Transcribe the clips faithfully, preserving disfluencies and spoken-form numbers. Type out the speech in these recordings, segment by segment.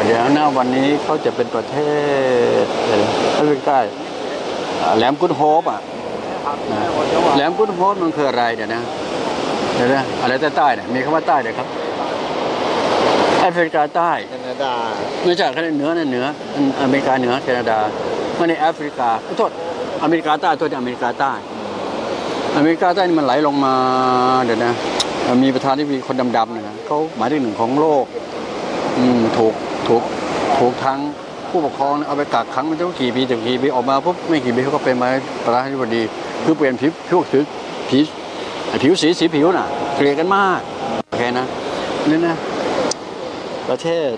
เดี๋ยวหน้าวันนี้เขาจะเป็นประเทศเขาใกล้แหลมกุดโฮปอ่ะแหลมกุดโฮปมันคืออะไรเดี๋ยวนะเดี๋ยวนะอะไรใต้ๆเนี่ยมีคำว่าใต้เดี๋ยวครับแอฟริกาใต้แคนาดาไม่ใช่แค่เหนือเนี่ยเหนืออเมริกาเหนือแคนาดาไม่ในแอฟริกาโทษอเมริกาใต้โทษที่อเมริกาใต้อเมริกาใต้นี่มันไหลลงมาเดี๋ยวนะมีประธานที่มีคนดำๆเนี่ยเขาหมายถึงหนึ่งของโลกอืมถูกถูกถูกทั้งผู้ปกครองเอาไปกักขังมันจะกี่ปีถึงกี่ปีออกมาปุ๊บไม่กี่ปีเขาก็เป็นมาประธานาธิบดีคือเปลี่ยนผิวผิวผิวผิวผิวสีสีผิวน่ะเกลียดกันมากโอเคนะนี่นะประเทศ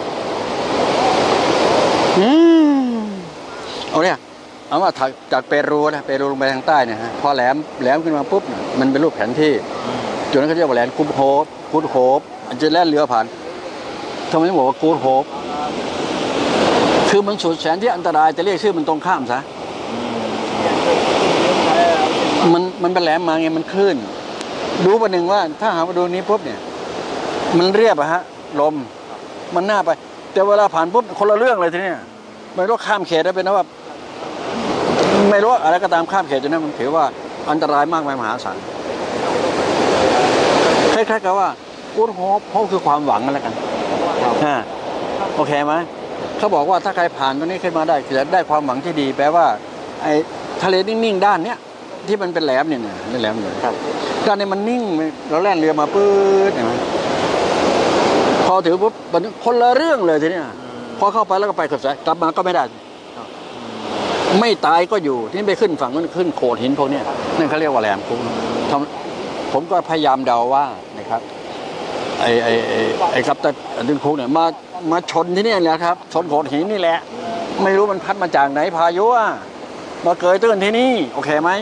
อืมเอาเนี่ยเอาว่าจากเปรูนะเปรูลงไปทางใต้เนี่ยฮะพอแหลมแหลมขึ้นมาปุ๊บมันเป็นรูปแผนที่จุดนั้นเขาเรียกว่าแหลมกุดโฮปกุดโฮปมันจะแล่นเรือผ่านทำไมต้องบอกว่ากูดโฮปคือมันสุดแสนที่อันตรายจะเรียกชื่อมันตรงข้ามซะมันมันเป็นแหลมมาไงมันคลื่นดูประหนึ่งว่าถ้าหามาดูนี้ปุ๊บเนี่ยมันเรียบอะฮะลมมันหน้าไปแต่เวลาผ่านปุ๊บคนละเรื่องเลยทีนี้ไม่รู้ข้ามเขตได้เป็นนะว่าไม่รู้อะไรก็ตามข้ามเขตจนนั้นมันถือว่าอันตรายมากมายมหาศาลคล้ายๆกับว่ากูดโฮปโฮปคือความหวังนั่นแหละกันโอเคไหมเขาบอกว่าถ้าใครผ่านตรงนี้ขึ้นมาได้จะได้ความหวังที่ดีแปลว่าไอ้ทะเลนิ่งๆด้านเนี้ยที่มันเป็นแหลมเนี่ยนี่แหลมเลยครับด้านนี้มันนิ่งเราแล่นเรือมาปื๊ดเห็นไหมพอถือปุ๊บมันคนละเรื่องเลยทีนี้พอเข้าไปแล้วก็ไปขับสายกลับมาก็ไม่ได้ไม่ตายก็อยู่ที่ไปขึ้นฝั่งนั้นขึ้นโขดหินพวกนี้นั่นเขาเรียกว่าแหลมคุ้งผมก็พยายามเดาว่านะครับไอ้ไอ้ไอ้กับตะดึงคุกเนี่ยมามาชนที่นี่แหละครับชนโขดหินนี่แหละไม่รู้มันพัดมาจากไหนพายุอ่ะมาเกยตื้นที่นี่โอเคไหม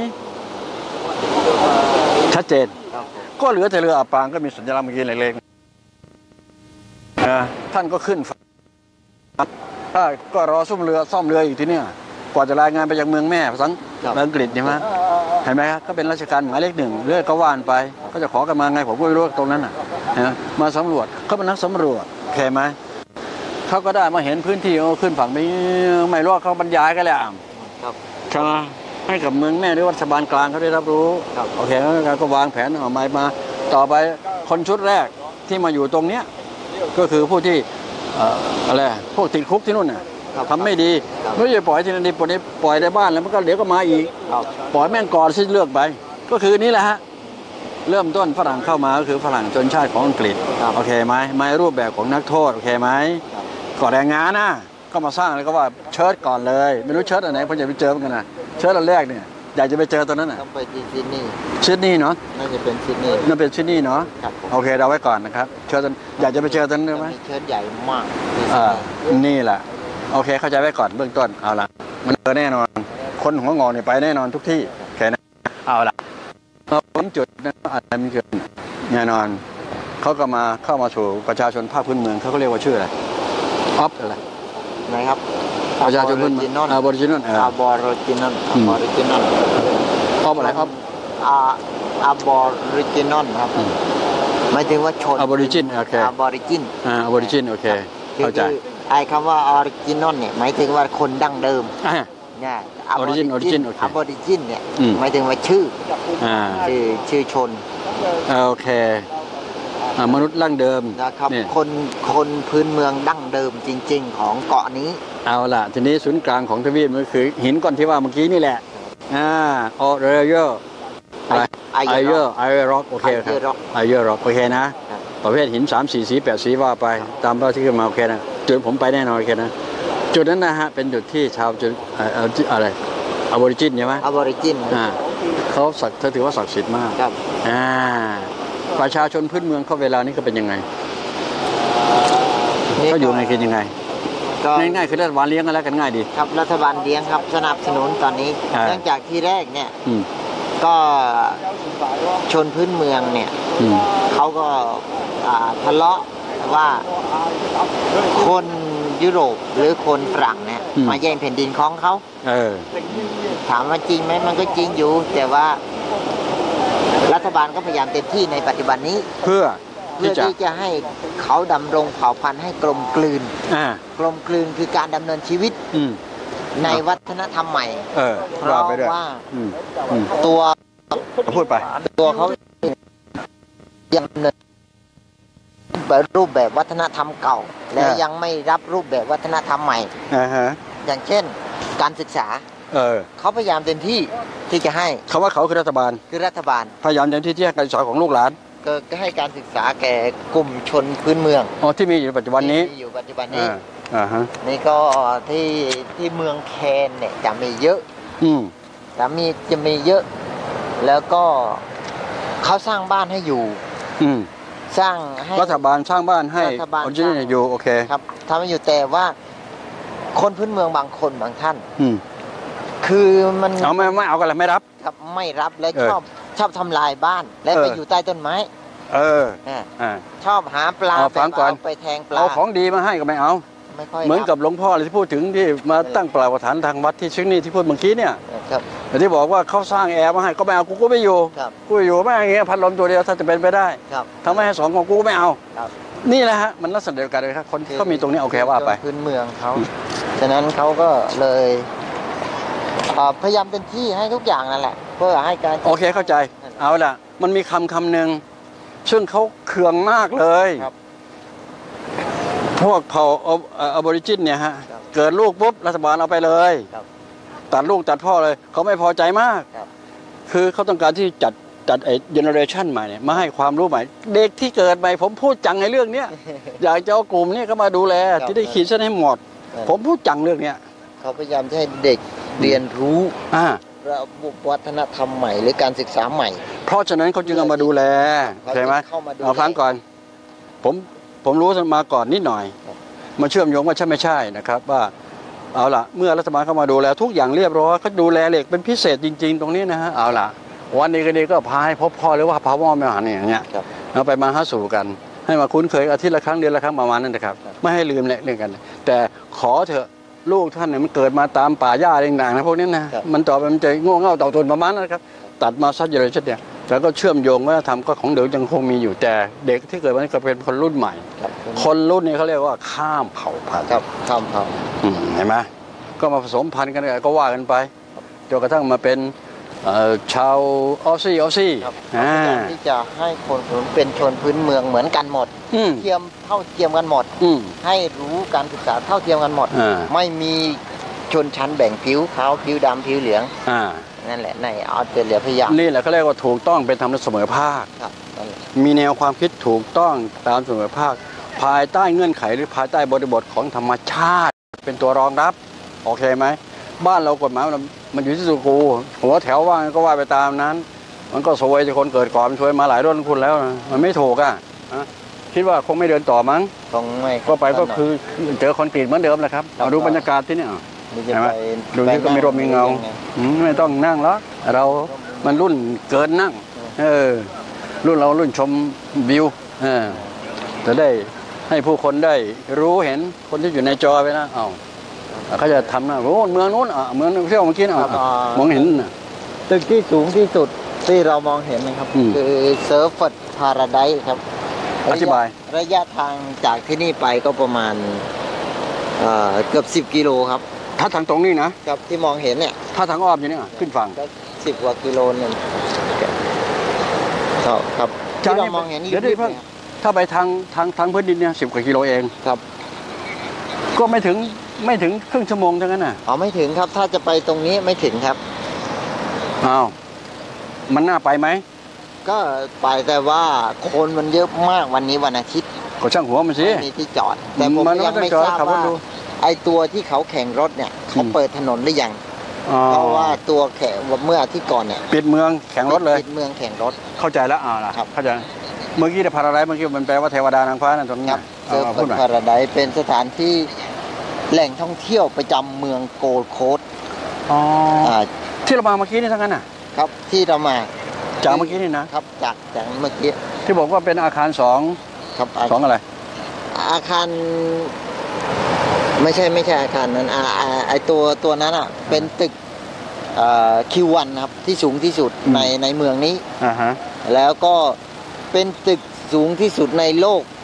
ชัดเจนก็เหลือแต่เรืออับปางก็มีสัญลักษณ์เมื่อกี้เล็กๆนะท่านก็ขึ้นถ้าก็รอซ่อมเรือซ่อมเรืออีกทีเนี่ยกว่าจะรายงานไปยังเมืองแม่ภาษาอังกฤษใช่ไหมเห็นไหมครับก็เป็นราชการหมายเลขหนึ่งเรื่อยก็ว่านไปก็จะขอกันมาไงผมก็ไม่รู้ตรงนั้นน่ะนะมาสำรวจเขาเป็นนักสำรวจโอเคไหมเขาก็ได้มาเห็นพื้นที่เขาขึ้นฝั่งไม่ไม่รู้เขาบรรยายกันแหละครับใช่ไหมให้กับเมืองแม่หรือรัฐบาลกลางเขาได้รับรู้โอเคแล้วก็วางแผนออกมามาต่อไปคนชุดแรกที่มาอยู่ตรงเนี้ยก็คือผู้ที่อะไรพวกติดคุกที่นู่นน่ะทำไม่ดีไม่ใช่ปล่อยที่นั่นดีปล่อยปล่อยในบ้านแล้วมันก็เดี๋ยวก็มาอีกปล่อยแม่งก่อนที่เลือกไปก็คือนี่แหละฮะเริ่มต้นฝรั่งเข้ามาก็คือฝรั่งชนชาติของอังกฤษโอเคไหมไม่รูปแบบของนักโทษโอเคไหมก่อแรงงานนะก็มาสร้างแล้วก็ว่าเชิดก่อนเลยไม่รู้เชิดอันไหนผมจะไปเจอเหมือนกันนะเชิดอันแรกเนี่ยอยากจะไปเจอตัวนั้นน่ะต้องไปที่ซิดนีย์ซิดนีย์เนาะน่าจะเป็นซิดนีย์น่าเป็นซิดนีย์เนาะโอเคเราไว้ก่อนนะครับเชิดอยากจะไปเจอตัวนั้นได้ไหมเชิดใหญ่มากอ่านี่แหละโอเคเข้าใจไว้ก่อนเบื้องต้นเอาละมันเจอแน่นอนคนหัวงอเนี่ยไปแน่นอนทุกที่แค่นั้นเอาละพอถึงจุดนั้นอะไรมันเกิดแน่นอนเขาก็มาเข้ามาสู่ประชาชนภาคพื้นเมืองเขาก็เรียกว่าชื่ออะไรออฟอะไรไหนครับประชาชนพื้นเมืองอาบอริจินอลอาบอริจินอลอาบอริจินอลออฟอะไรออฟอาอาบอริจินอลครับหมายถึงว่าชนอาบอริจินโอเคอาบอริจินอ่าอาบอริจินโอเคเข้าใจไอ้คำว่าออริจินอลเนี่ยหมายถึงว่าคนดั้งเดิมเนี่ยออริจินออริจินโอเคอาบอริจินเนี่ยหมายถึงว่าชื่อชื่อชื่อชนโอเคมนุษย์ดั้งเดิมนะครับคนคนพื้นเมืองดั้งเดิมจริงๆของเกาะนี้เอาล่ะทีนี้ศูนย์กลางของทวีปมันคือหินก้อนที่ว่าเมื่อกี้นี่แหละอ่าออเรเยอร์อะไรไอเยอร์ไอเยอร์ร็อกโอเคครับไอเยอร์ร็อกโอเคนะประเภทหินสามสี่สีแปดสีว่าไปตามที่ขึ้นมาโอเคนะจุดผมไปแน่นอนโอเคนะจุดนั้นนะฮะเป็นจุดที่ชาวจุดอะไรอาบอริจินใช่ไหมอาบอริจินอ่าเขาศักดิ์ถือว่าศักดิ์สิทธิ์มากครับอ่าประชาชนพื้นเมืองเขาเวลานี้ก็เป็นยังไงเขาอยู่ไงกินยังไงง่ายๆคือรัฐบาลเลี้ยงกันแล้วกันง่ายดีครับรัฐบาลเลี้ยงครับสนับสนุนตอนนี้เนื่องจากที่แรกเนี่ยก็ชนพื้นเมืองเนี่ยเขาก็ทะเลาะว่าคนยุโรปหรือคนฝรั่งเนี่ยมาแย่งแผ่นดินของเขาถามว่าจริงไหมมันก็จริงอยู่แต่ว่ารัฐบาลก็พยายามเต็มที่ในปัจจุบันนี้เพื่อเพื่อที่จะให้เขาเขาดำรงเผ่าพันธุ์ให้กลมกลืนอ่ากลมกลืนคือการดำเนินชีวิตอืมในวัฒนธรรมใหม่เออเพว่าราะไปด้วยว่าอืมอืมตัวพูดไปตัวเขายังดำเนินแบบรูปแบบวัฒนธรรมเก่า และยังไม่รับรูปแบบวัฒนธรรมใหม่อ่าฮะอย่างเช่น การศึกษาเออเขาพยายามเต็มที่ที่จะให้คำว่าเขาคือรัฐบาลคือรัฐบาลพยายามเต็มที่ที่ให้การศึกษาของลูกหลานก็ก็ให้การศึกษาแก่กลุ่มชนพื้นเมืองอ๋อที่มีอยู่ปัจจุบันนี้ที่มีอยู่ปัจจุบันนี้อ่าอ่าฮะนี่ก็ที่ที่เมืองแคนเนี่ยจะมีเยอะอืมจะมีจะมีเยอะ แล้วก็เขาสร้างบ้านให้อยู่อืมสร้างให้รัฐบาลสร้างบ้านให้รัฐบาลออริจินสร้างอยู่โอเคครับทำให้อยู่แต่ว่าคนพื้นเมืองบางคนบางท่านอืมคือมันเอาไม่ไม่เอากันเลยไม่รับครับไม่รับและเออชอบชอบทำลายบ้าน และเออไปอยู่ใต้ต้นไม้เอออ่าอ่าชอบหาปลาเอาฟังก่อนไปแทงปลาเอาของดีมาให้ก็ไม่เอาไม่ค่อยเหมือนกับรับหลวงพ่อเลยที่พูดถึงที่มาตั้งปลายฐานทางวัดที่เชิงนี่ที่พูดเมื่อกี้เนี่ยครับแต่ที่บอกว่าเขาสร้างแอร์มาให้ก็ไม่เอากูก็ไม่อยู่ครับกูอยู่ไม่อย่างเงี้ยพัดลมตัวเดียวถ้าจะเป็นไปได้ครับทำไมให้สองของกูก็ไม่เอาครับนี่แหละฮะมันลักษณะเดียวกันเลยครับคนที่เขามีตรงนี้โอเคว่าไปพื้นเมืองเขาฉะนั้นเขาก็เลยเอ่อพยายามเต็มที่ให้ทุกอย่างนั่นแหละเพื่อให้การโอเคเข้าใจเอาล่ะมันมีคำคำหนึ่งซึ่งเขาเคืองมากเลยครับพวกเผ่าออบอริจินเนี่ยฮะครับเกิดลูกปุ๊บรัฐบาลเอาไปเลยครับตัดลูกตัดพ่อเลยเขาไม่พอใจมากครับคือเขาต้องการที่จัดจัดไอ้เจเนอเรชันใหม่เนี่ยมาให้ความรู้ใหม่ เด็กที่เกิดใหม่ผมพูดจังในเรื่องเนี้ย อยากจะเอากลุ่มนี้เข้ามาดูแลครับที่ได้ขีดเส้นให้หมดครับผมพูดจังเรื่องเนี้ยเขาพยายามจะให้เด็กเรียนรู้อ่าระบบวัฒนธรรมใหม่หรือการศึกษาใหม่เพราะฉะนั้นเขาจึงเอามาดูแลเขาใช่ไหมจึงเข้ามาดูแลเอาฟังก่อน ผมผมรู้มาก่อนนิดหน่อยครับมาเชื่อมโยงว่าใช่ไม่ใช่นะครับว่าเอาล่ะเมื่อรัฐบาลเข้ามาดูแลทุกอย่างเรียบร้อยเขาดูแลเหล็กเป็นพิเศษจริง ๆ ตรงนี้นะฮะเอาล่ะวันนี้ก็ดีก็พาให้พบพ่อหรือว่าพาพ่อแม่มาเนี่ยอย่างเงี้ยครับเอาไปมาหาสู่กัน ให้มาคุ้นเคยอาทิตย์ละครั้งเดือนละครั้งประมาณนั้นนะครับครับไม่ให้ลืมเรื่องกัน แต่ขอเถอะลูกท่านเนี่ยมันเกิดมาตามป่าหญ้าอะไรต่างๆนะพวกนี้นะครับ มันต่อไปมันจะโง่เง่าเต่าตนประมาณนั้นนะครับตัดมาซัดเยอะเลยเช่นเนี่ยแล้วก็เชื่อมโยงวัฒนธรรมก็ของเดิมยังคงมีอยู่แต่เด็กที่เกิดมาก็เป็นคนรุ่นใหม่ครับคนรุ่นนี้เขาเรียกว่าข้ามเผ่าพันธุ์ครับทำเขาอืมเห็นไหมก็มาผสมพันธุ์กันก็ว่ากันไปจนกระทั่งมาเป็นเอ่อชาวออสซี่ออสซี่ครับอ่าพยายามที่จะให้คนเป็นชนพื้นเมืองเหมือนกันหมดอืมเทียมเท่าเทียมกันหมดอืมให้รู้การศึกษาเท่าเทียมกันหมดอ่าไม่มีชนชั้นแบ่งผิวขาวผิวดำผิวเหลืองอ่านั่นแหละในออสเตรเลียพยายามนี่แหละเขาเรียกว่าถูกต้องเป็นธรรมและเสมอภาคครับนั่นแหละมีแนวความคิดถูกต้องตามเสมอภาค ภายใต้เงื่อนไขหรือภายใต้บริบทของธรรมชาติเป็นตัวรองรับโอเคไหมบ้านเรากฎหมายมันมันอยู่ที่สุกูหัวแถวว่าก็ว่าไปตามนั้น มันก็สวยที่คนเกิดก่อนมันสวยมาหลายรุ่นคุณแล้วนะมันไม่ถูกอ่ะนะคิดว่าคงไม่เดินต่อมั้งคงไม่ก็ไปก็คือเจอคอนกรีตเหมือนเดิมแหละครับครับมาดูบรรยากาศที่นี่อ่ะนี่จะเห็นไหมไปดูนี่ก็มีร่มมีเงา อืมไม่ต้องนั่งแล้วเรามันรุ่นเกินนั่ง เออ รุ่นเรารุ่นชมวิวเออจะได้ให้ผู้คนได้รู้เห็นคนที่อยู่ในจอไปนะเอาเขาจะทำนะโอ้เมืองนู้นอ่ะเมืองเที่ยวเมื่อกี้นะครับอ่ะมองเห็นนะตึกที่สูงที่สุดที่เรามองเห็นนะครับอืมคือเซิร์ฟเฟอร์พาราไดซ์ครับอธิบายระยะทางจากที่นี่ไปก็ประมาณเอ่อเกือบสิบกิโลครับถ้าทางตรงนี้นะครับที่มองเห็นเนี่ยถ้าทางอ้อมอย่างนี้อ่ะขึ้นฝั่งก็สิบกว่ากิโลหนึงครับครับที่เรามองเห็นอีกเดี๋ยวดินิดเพิ่งเนี่ยถ้าไปทางทางทางพื้นดินเนี่ยสิบกว่ากิโลเองครับก็ไม่ถึงไม่ถึงครึ่งชั่วโมงเท่านั้นน่ะอ๋อไม่ถึงครับ ถ้าจะไปตรงนี้ไม่ถึงครับอ้าวมันน่าไปไหมก็ไปแต่ว่าคนมันเยอะมากวันนี้วันอาทิตย์ก็ช่างหัวมันสิไม่มีที่จอด แต่ผมมันยังไม่ต้องจอดทราบขับรถว่าดูไอตัวที่เขาแข่งรถเนี่ยเขาอืมเปิดถนนหรือยังอ๋อเพราะว่าตัวแข่งเมื่ออาทิตย์ก่อนเนี่ยปิดเมืองแข่งรถเลยปิดเมืองแข่งรถเข้าใจแล้วอ่าล่ะครับเข้าใจเมื่อกี้แต่พาราไดซ์เมื่อกี้มันแปลว่าเทวดานางฟ้านั่นตรงนี้ครับเอาเซิร์ฟเอาพูดหน่อยพาราไดซ์เป็นสถานที่แหล่งท่องเที่ยวประจำเมืองโกลด์โคสต์อ๋ออ่าที่เรามาเมื่อกี้นี่ทั้งนั้นน่ะครับที่เรามาจากเมื่อกี้นี่นะครับจากจากเมื่อกี้ที่บอกว่าเป็นอาคารสองครับอาสองอะไรอาคารไม่ใช่ไม่ใช่อาคารนั้นอ่าอ่าไอตัวตัวนั้นอ่ะเป็นตึกคิววันครับที่สูงที่สุดอืมในในเมืองนี้อ่าฮะแล้วก็เป็นตึกสูงที่สุดในโลก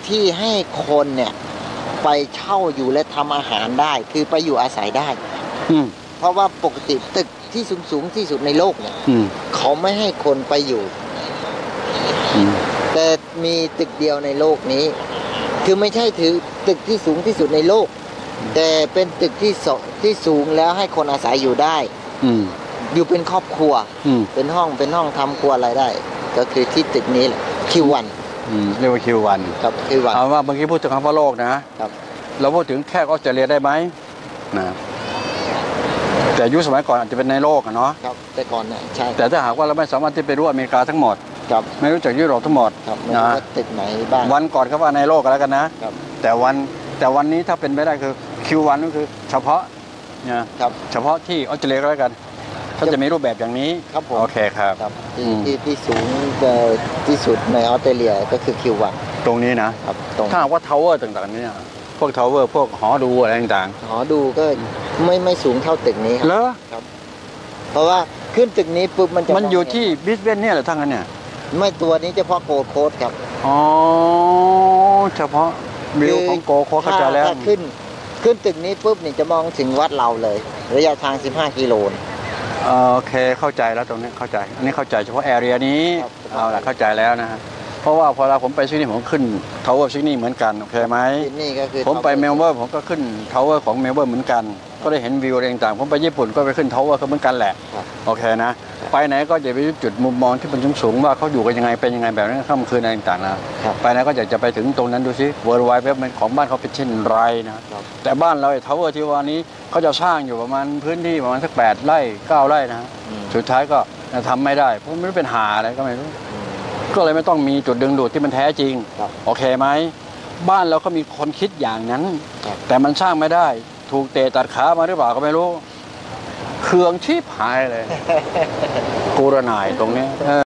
ที่ให้คนเนี่ยไปเช่าอยู่และทำอาหารได้คือไปอยู่อาศัยได้อืมเพราะว่าปกติตึกที่สูงสูงที่สุดในโลกเนี่ยอืมเขาไม่ให้คนไปอยู่อืมแต่มีตึกเดียวในโลกนี้ คือไม่ใช่ถือตึกที่สูงที่สุดในโลก แต่เป็นตึกที่สที่สูงแล้วให้คนอาศัยอยู่ได้อืมอยู่เป็นครอบครัวอืมเป็นห้องเป็นห้องทำครัวอะไรได้ ก็คือที่ตึกนี้แหละคิววันอืมเรียกว่าคิววันครับคิววันเอาว่าเมื่อกี้พูดถึงคำว่าโลกนะครับ เราพูดถึงแค่ออสเตรเลียได้ไหมนะแต่ยุคสมัยก่อนอาจจะเป็นในโลกอะเนาะครับแต่ก่อนเนี่ยใช่แต่ถ้าหากว่าเราไม่สามารถที่ไปรู้อเมริกาทั้งหมดครับไม่รู้จักยุโรปทั้งหมดครับไม่นะรู้ว่าตึกไหนบ้างวันก่อนเขาว่าในโลกกันแล้วกันนะครับแต่วันแต่วันนี้ถ้าเป็นไปได้คือคิววันก็คือ เฉพาะนะครับ เฉพาะที่ออสเตรเลียก็แล้วกันเขาจะมีรูปแบบอย่างนี้ครับผมโอเคครับครับที่อืมที่ที่สูงเอ่อที่สุดในออสเตรเลียก็คือคิววันตรงนี้นะครับตรงถ้าหากว่าทาวเวอร์ต่างๆเนี่ยพวกทาวเวอร์พวกหอดูอะไรต่างหอดูก็ไม่ไม่สูงเท่าตึกนี้คๆรับเหรอเพราะว่าขึ้นตึกนี้ปุ๊บมันจะมันอยู่ที่บิสเบนเนี่ยเหรอทั้งนั้นเนี่ยไม่ตัวนี้เฉพาะโกลด์โค้ดครับอ๋อเฉพาะวิวของโกโคเข้าใจแล้วถ้าขึ้นขึ้นตึกนี้ปุ๊บนี่จะมองถึงวัดเราเลย ระยะทางสิบห้ากิโลนะโอเคเข้าใจแล้วตรงนี้เข้าใจ อันนี้เข้าใจเฉพาะแอเรียนี้ครับเอาละเข้าใจแล้วนะฮะเพราะว่าพอเราผมไปซิดนีย์ผมขึ้นทาวเวอร์ซิดนีย์เหมือนกันโอเคไหมที่นี่ก็คือผมไปเมลเบิร์นผมก็ขึ้นทาวเวอร์ของเมลเบิร์นเหมือนกัน ก็ได้เห็นวิวอะไรต่างๆผมไปญี่ปุ่นก็ไปขึ้นทาวเวอร์ก็เหมือนกันแหละครับโอเคนะ ไปไหนก็จะไปจุดมุมมองที่มันสูงๆว่าเขาอยู่กันยังไงเป็นยังไงแบบนั้นค่ำคืนอะไรต่างๆนะครับ ไปไหนก็อยากจะไปถึงตรงนั้นดูซิเวิร์ลไวด์เว็บของบ้านเขาเป็นเช่นไรนะครับ แต่บ้านเราไอ้ทาวเวอร์ที่ว่านี้เขาจะสร้างอยู่ประมาณพื้นที่ประมาณสักแปดไร่เก้าไร่นะอืมสุดท้ายก็ทำไม่ได้เพราะมันไม่รู้เป็นหาอะไรก็ไม่รู้อืมก็เลยไม่ต้องมีจุดดึงดูดที่มันแท้จริงครับโอเคไหมบ้านเราก็มีคนคิดอย่างนั้นครับแต่มันสร้างไม่ได้ ถูกเตะตัดขามาหรือเปล่าก็ไม่รู้ เครื่องชีพหายเลย กูระหน่ายตรงนี้